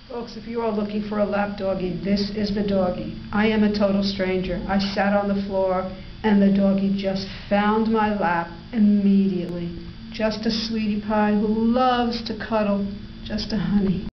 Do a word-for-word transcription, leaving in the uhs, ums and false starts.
Folks, if you are looking for a lap doggie, this is the doggie. I am a total stranger. I sat on the floor and the doggie just found my lap immediately. Just a sweetie pie who loves to cuddle. Just a honey.